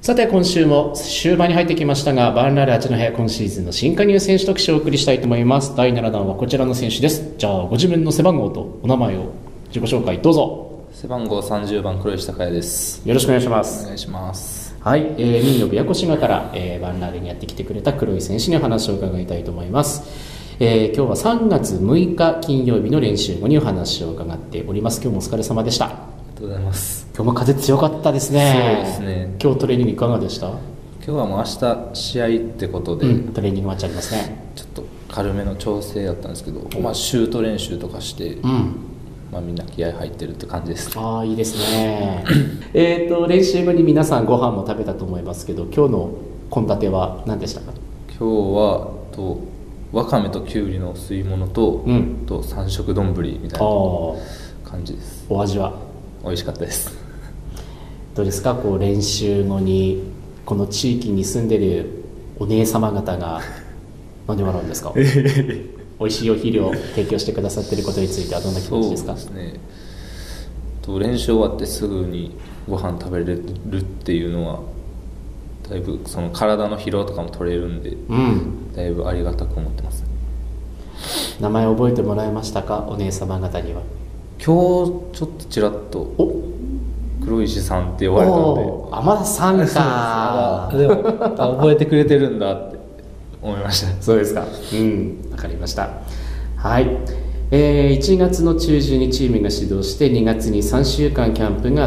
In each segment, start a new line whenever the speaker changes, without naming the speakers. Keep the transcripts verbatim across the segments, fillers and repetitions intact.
さて今週も終盤に入ってきましたが、バーンラーレ八戸今シーズンの新加入選手特集をお送りしたいと思います。だいななだんはこちらの選手です。じゃあご自分の背番号とお名前を自己紹介どうぞ。
背番号さんじゅうばん黒石孝也です。
よろしくお願いします。
お願いします。
はい、えー、民謡宮古滋賀から、えー、バーンラーレにやってきてくれた黒石選手にお話を伺いたいと思います。えー、今日はさんがつむいか金曜日の練習後にお話を伺っております。今日もお疲れ様でした。
ありがとうございます。
今日も風強かったですね。
そうですね。
今日トレーニングいかがでした？
今日はもう明日試合ってことで、
うん、トレーニングマッチありますね。
ちょっと軽めの調整だったんですけど、まあ、シュート練習とかして、
うん
まあ、みんな気合入ってるって感じです。
ああいいですねえと練習後に皆さんご飯も食べたと思いますけど、今日の献立は何でしたか？
今日はとわかめときゅうりの吸い物と、うん、と三色丼みたいな感じです。
お味は？
美味しかったです。
どうですか、こう練習後にこの地域に住んでるお姉様方が何でもらうんですか？美味しいお昼を提供してくださっていることについてはどんな気持ちですか？
そうですね、と練習終わってすぐにご飯食べれるっていうのはだいぶその体の疲労とかも取れるんで、うん、だいぶありがたく思ってます。
名前覚えてもらえましたか、お姉様方には？
今日ちょっとちらっと黒石さんって呼ばれたんで、
あまださんか
でも覚えてくれてるんだって思いました。
そうですか。うん、わかりました。はい、えー、いちがつの中旬にチームが始動してにがつにさんしゅうかんキャンプがあって、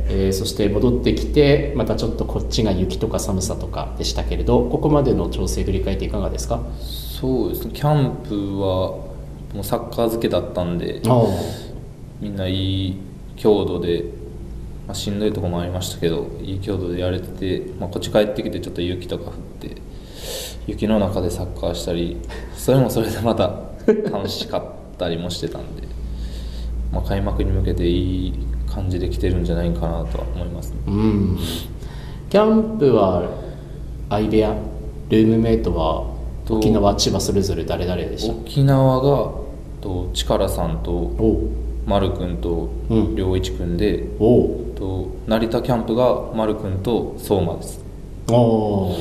えー、そして戻ってきてまたちょっとこっちが雪とか寒さとかでしたけれど、ここまでの調整振り返っていかがですか？
そうですね、キャンプはもうサッカー漬けだったんで、みんないい強度で、まあ、しんどいところもありましたけどいい強度でやれてて、まあ、こっち帰ってきてちょっと雪とか降って雪の中でサッカーしたり、それもそれでまた楽しかったりもしてたんでまあ開幕に向けていい感じで来てるんじゃないかなとは思いますね。
うん、キャンプは相部屋ルームメイトは沖縄千葉それぞれ誰々でした？
沖縄がと力さんと丸くんと良一くんで、うん、と成田キャンプが丸くんと相馬です。
お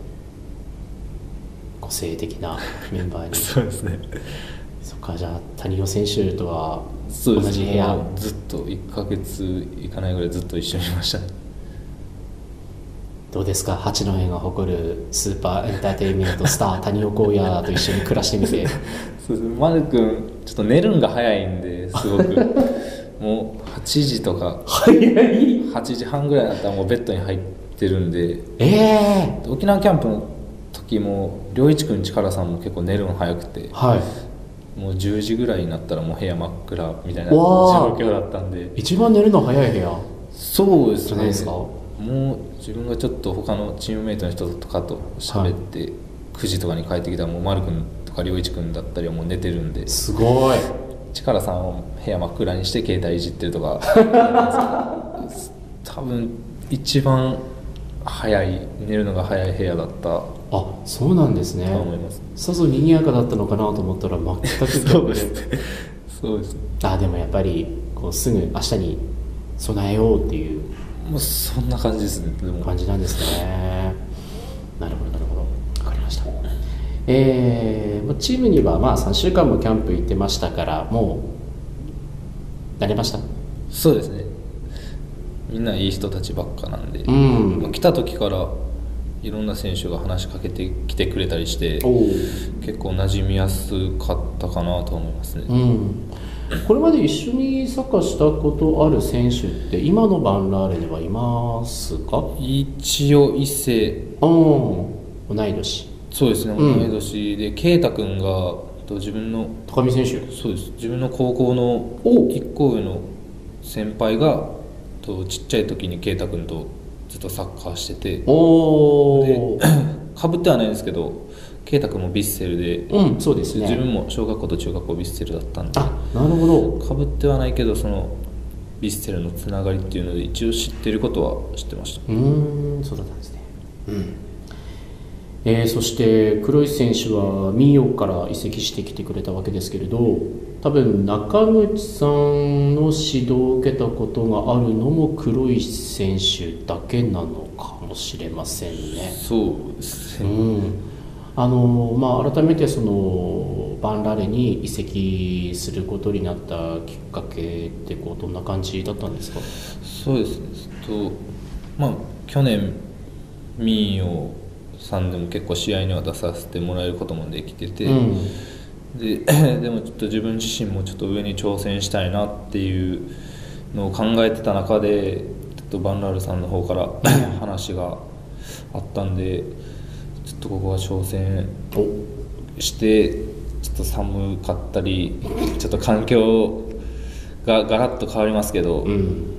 個性的なメンバーに
そうですね。
そっか、じゃあ谷尾選手とは同じ部屋？
ずっといっかげついかないぐらいずっと一緒にいましたね。
どうですか、八戸が誇るスーパーエンターテインメントスター谷尾光也と一緒に暮らしてみて
そうですね、丸くんちょっと寝るんが早いんですごくもうはちじとか
早い
はちじはんぐらいになったらもうベッドに入ってるんで、
えー、
沖縄キャンプの時も良一くん力さんも結構寝るの早くて、はい、もうじゅうじぐらいになったらもう部屋真っ暗みたいな状況だったんで。
一番寝るの早い部屋？
そうですね。
ですか？
もう自分がちょっと他のチームメイトの人とかと喋って、はい、くじとかに帰ってきたらもう丸くんとか良一くんだったりはもう寝てるんで、
すごい。
力さんを部屋真っ暗にして携帯いじってるとか多分一番早い寝るのが早い部屋だった。
あ、そうなんですね。
と思います。
さぞ賑やかだったのかなと思ったら全く
そうですね。そうです。
あ、でもやっぱりこうすぐ明日に備えようっていう
もうそんな感じですね。でも
感じなんですね。なるほどなるほど、分かりました。えー、チームにはまあさんしゅうかんもキャンプ行ってましたからもう慣れました？
そうですね、みんないい人たちばっかなんで、うん、来た時からいろんな選手が話しかけてきてくれたりして結構馴染みやすかったかなと思いますね。うん、
これまで一緒にサッカーしたことある選手って今のバンラーレではいますか？
一応伊勢、
うん、同い年。
そうですね、同い年で圭太君がと自分の
高見選手、
そうです、自分の高校のいっこ上の先輩がとちっちゃい時に圭太君とずっとサッカーしてて、おでかぶってはないんですけど圭太君もヴィッセルで、
うん、そうですね、
自分も小学校と中学校ヴィッセルだったんで、
あ、なるほど、
かぶってはないけどそのヴィッセルのつながりっていうので一応知ってることは知ってました。
うーん、そうだったんですね。うん、 えー、そして黒石選手は民謡から移籍してきてくれたわけですけれど、多分中口さんの指導を受けたことがあるのも黒石選手だけなのかもしれませんね。
そうですね、
うん、あのまあ、改めてそのバンラレに移籍することになったきっかけってこうどんな感じだったんですか？
そうですね、とまあ、去年民謡さんでも結構試合には出させてもらえることもできてて、うん、で, でもちょっと自分自身もちょっと上に挑戦したいなっていうのを考えてた中で、ちょっとバンラールさんの方から話があったんで、ちょっとここは挑戦してちょっと寒かったりちょっと環境がガラッと変わりますけど、うん、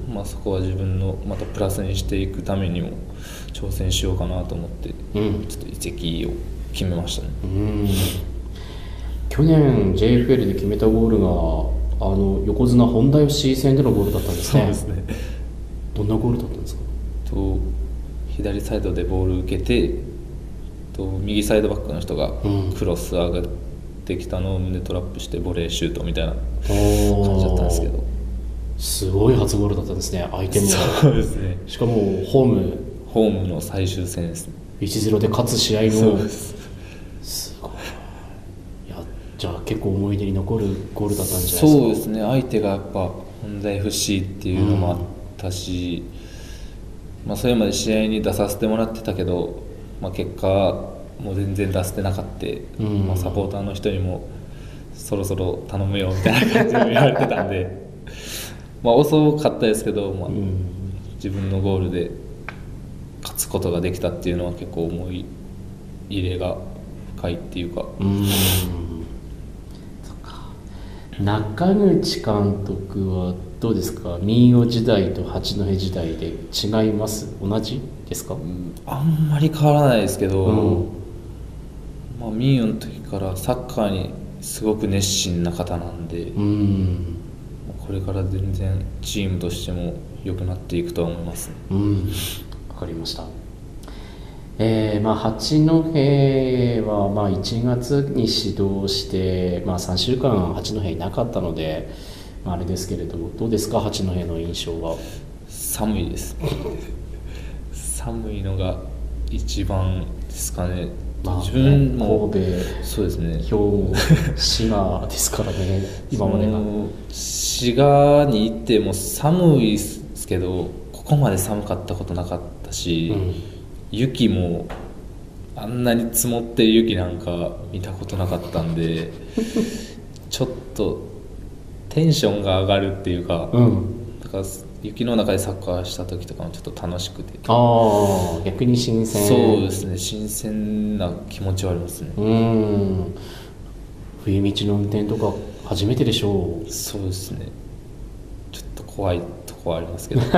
まあ、そこは自分のまたプラスにしていくためにも挑戦しようかなと思って、うん、ちょっと移籍を決めましたね。うん、
去年 ジェイエフエル で決めたゴールがあの横綱本田 エフシー 戦でのゴールだったんですね。
そうですね。
どんなゴールだったんですか？
と左サイドでボール受けて、と右サイドバックの人がクロス上がってきたのを胸トラップしてボレーシュートみたいな感じだったんですけど、
すごい初ゴールだったんですね。相手も
そうですね、
しかもホーム
ホームの最終戦ですね。
いちたいゼロ で勝つ試合の、
そうです、
すごい。いや、じゃあ結構思い出に残るゴールだったんじゃないですか？
そうですね、相手がやっぱ本田 エフシー っていうのもあったし、うん、まあ、それまで試合に出させてもらってたけど、まあ、結果もう全然出せてなかった、うん、まあ、サポーターの人にもそろそろ頼むよみたいな感じで言われてたんでまあ遅かったですけど、まあ、うん、自分のゴールで勝つことができたっていうのは結構思い入れが深いっていうか。うん、
そっか。中口監督はどうですか？民謡時代と八戸時代で違います？同じですか？うん、
あんまり変わらないですけど、うん、まあ、民謡の時からサッカーにすごく熱心な方なんで、うん、これから全然チームとしても良くなっていくとは思います、ね。
うん、わかりました。えーまあ、八戸はまあいちがつに始動して、まあ、さんしゅうかん八戸いなかったので、まあ、あれですけれどどうですか？八戸の印象は。
寒いです寒いのが一番ですかね。
まあ、自分も神戸、
そうですね、
兵庫、滋賀ですからね今までが。
滋賀に行っても寒いですけど、ここまで寒かったことなかったし、うん、雪もあんなに積もってる雪なんか見たことなかったんでちょっとテンションが上がるっていうか、うん、だから雪の中でサッカーした時とかもちょっと楽しくて、
ああ、逆に新鮮。
そうですね、新鮮な気持ちはありますね。うん、
冬道の運転とか初めてでしょう？
そうですね、ちょっと怖いとこはありますけど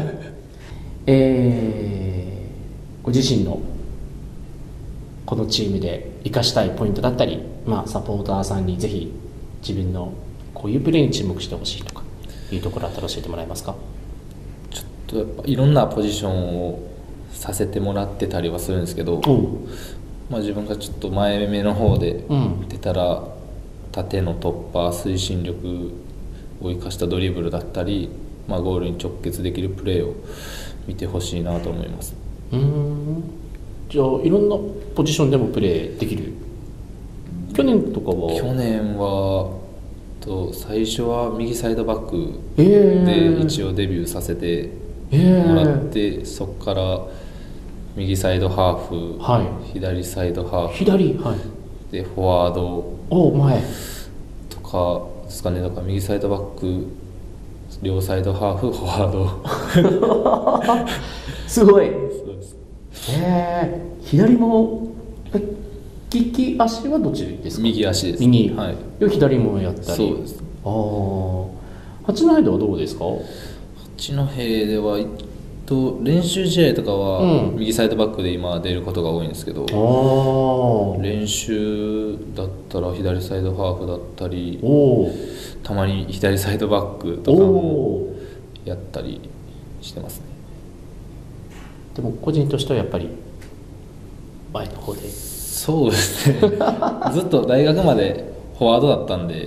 えー、ご自身のこのチームで生かしたいポイントだったり、まあ、サポーターさんにぜひ自分のこういうプレーに注目してほしいとかいうところあったら教えてもらえますか？
ちょっとやっぱいろんなポジションをさせてもらってたりはするんですけど、まあ、自分がちょっと前目の方で出たら、うん、縦の突破、推進力を生かしたドリブルだったり、まあ、ゴールに直結できるプレーを見てほしいなと思います。
うーん、じゃあいろんなポジションでもプレーできる？去年とかは？
去年はと最初は右サイドバックで一応デビューさせてもらって、えー、そこから右サイドハーフ、はい、左サイドハーフ、
左、はい、
でフォワード
お前
とかですかね。だから右サイドバック、両サイドハーフ、フォワー
ドすごい。そうです。えー、左も利き足はどっちですか？
右足です。
右、
はい、
左もやったり。
そうです。
ああ、八戸ではどうですか？
八戸ではと練習試合とかは右サイドバックで今出ることが多いんですけど、うん、練習だったら左サイドハーフだったり、たまに左サイドバックとかもやったりしてますね。
でも個人としてはやっぱり前の方で
そうですねずっと大学までフォワードだったんで、
うん、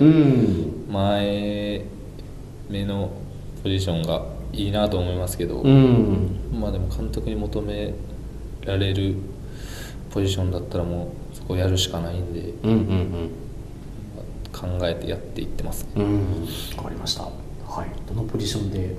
前目のポジションがいいなと思いますけど、
うん、
まあでも監督に求められるポジションだったらもうそこをやるしかないんで、
うんうんうん、
考えてやっていってますね。
うん、分かりました。はい、どのポジションで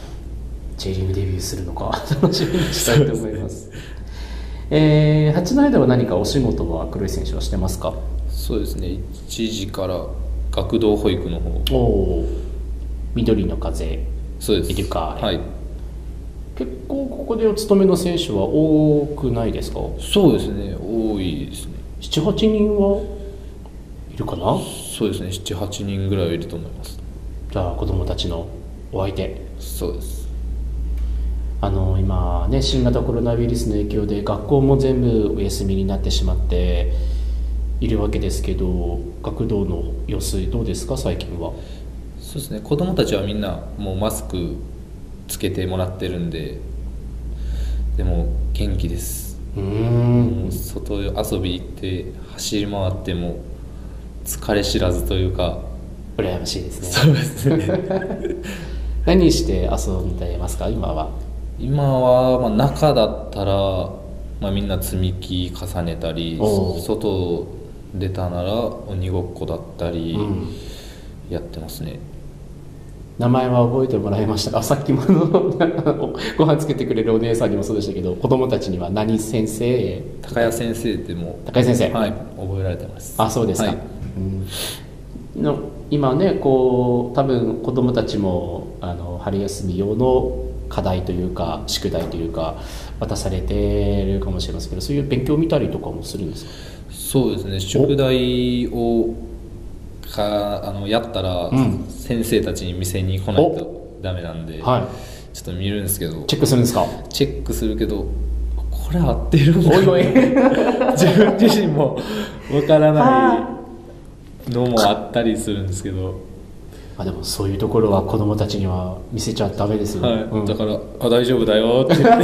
J リーグデビューするのか楽しみにしたいと思います。えー、八戸では何かお仕事は黒井選手はしてますか？
そうですね、いちじから学童保育の方。
おー、緑の風
そうです、
イルカ、
はい、
結構ここでお勤めの選手は多くないですか？
そうですね、多いですね。
ななはちにんはいるかな？
そうですね、ななはちにんぐらいはいると思います。
じゃあ子どもたちのお相手。
そうです。
あの今ね、新型コロナウイルスの影響で学校も全部お休みになってしまっているわけですけど、学童の様子どうですか最近は？
そうですね、子どもたちはみんなもうマスクつけてもらってるんで、でも元気です。
うーん、
もう外遊び行って走り回っても疲れ知らずというか。
羨ましいですね。
そうですね
何して遊んでますか今は？
今は、まあ、中だったら、まあ、みんな積み木重ねたり、外出たなら鬼ごっこだったりやってますね。
名前は覚えてもらいましたか？さっきものご飯つけてくれるお姉さんにもそうでしたけど、子供たちには何先生？
高谷先生っても
高谷先生、
はい、覚えられてます。
あ、そうですか、はい、うん、の今ね、こう多分子供たちもあの春休み用の課題というか宿題というか渡されてるかもしれませんけど、そういう勉強を見たりとかもするんですか？
そうですね、宿題をかあのやったら、うん、先生たちに店に来ないとダメなんで、はい、ちょっと見るんですけど、
チェックするんですか？
チェックするけど、これ合ってるのか
おいおい
自分自身もわからないのもあったりするんですけど、
あ、でもそういうところは子どもたちには見せちゃダメですよ、
はい、
うん、
だからあ大丈夫だよって言って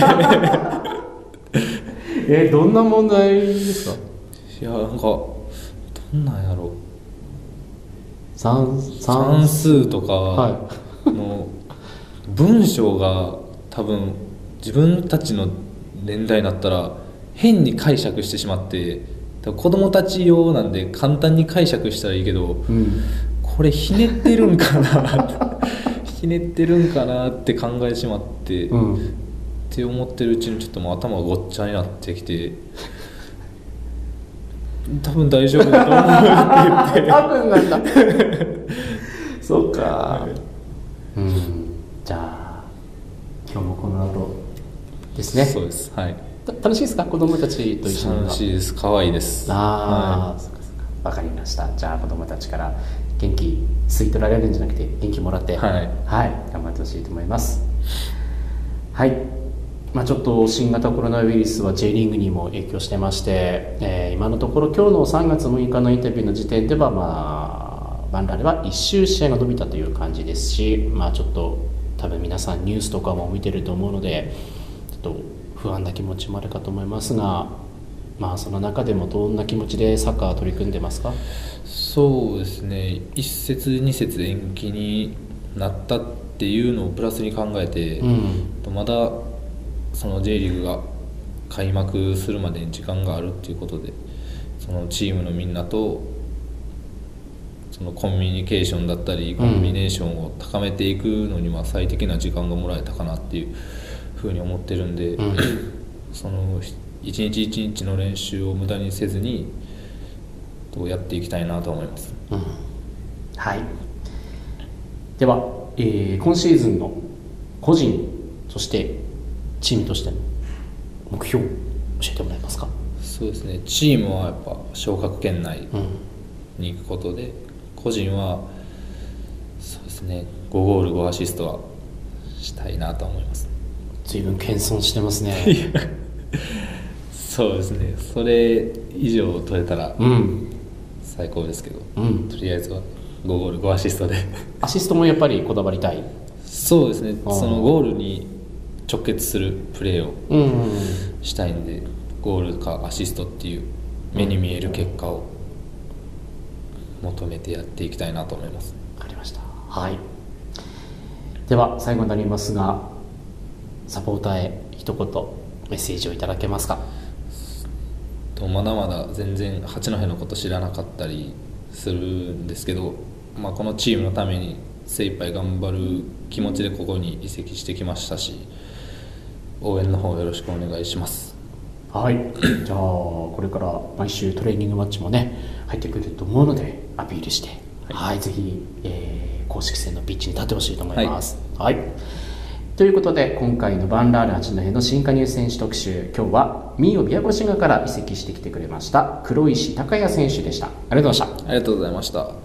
えどんな問題ですか？
いや、なんかどんなんやろう、
算,
算数とかの文章が多分自分たちの年代になったら変に解釈してしまって、多分子供たち用なんで簡単に解釈したらいいけど、うん、これひねってるんかなひねってるんかなって考えてしまって、うん、って思ってるうちにちょっともう頭がごっちゃになってきて、多分大丈夫だと思うって言って
多分なんだそうか、うん、じゃあ今日もこの後ですね。
そうです、はい、
楽しいですか？子供たちと一緒に。
楽しいです、可愛いです。
ああ、はい、そうかそうか、分かりました。じゃあ子供たちから元気吸い取られるんじゃなくて元気もらって、はい、はい、頑張ってほしいと思います。はい、まあ、ちょっと新型コロナウイルスは J リーグにも影響してまして、えー、今のところ今日のさんがつむいかのインタビューの時点では、まあ、バンラーではいっ週試合が伸びたという感じですし、まあ、ちょっと多分皆さんニュースとかも見てると思うのでちょっと不安な気持ちもあるかと思いますが、まあ、その中でもどんな気持ちでサッカー取り組んでますか？
そうですね、いっ節に節延期になったっていうのをプラスに考えて、うん、まだその J リーグが開幕するまでに時間があるっていうことで、そのチームのみんなとそのコミュニケーションだったりコンビネーションを高めていくのには最適な時間がもらえたかなっていうふうに思ってるんで、うん、その一日一日の練習を無駄にせずにやっていきたいなと思います、うん、
はい。では、えー、今シーズンの個人そしてチームとしての目標を教えてもらえますか？
そうですね、チームはやっぱ昇格圏内に行くことで、うん、個人はそうですねごゴールごアシストはしたいなと思います。
随分謙遜してますね
そうですね、それ以上取れたら最高ですけど、うん、とりあえずはごゴールごアシストで
アシストもやっぱりこだわりたい？
そうですね、そのゴールに直結するプレーをしたいんで、うん、ゴールかアシストっていう目に見える結果を求めてやっていきたいなと思います。
わかりました。はい、では最後になりますが、サポーターへ一言メッセージをいただけますか。
とまだまだ全然八戸のこと知らなかったりするんですけど、まあ、このチームのために精一杯頑張る気持ちでここに移籍してきましたし、応援の方よろしくお願いします。
はい、じゃあこれから毎週トレーニングマッチもね入ってくると思うのでアピールして、はい、はい、ぜひ、えー、公式戦のピッチに立ってほしいと思います。はい、はい、ということで今回のバンラール八戸の新加入選手特集、今日は民謡琵琶湖滋賀から移籍してきてくれました黒石孝也選手でした。ありがとうございました。
ありがとうございました。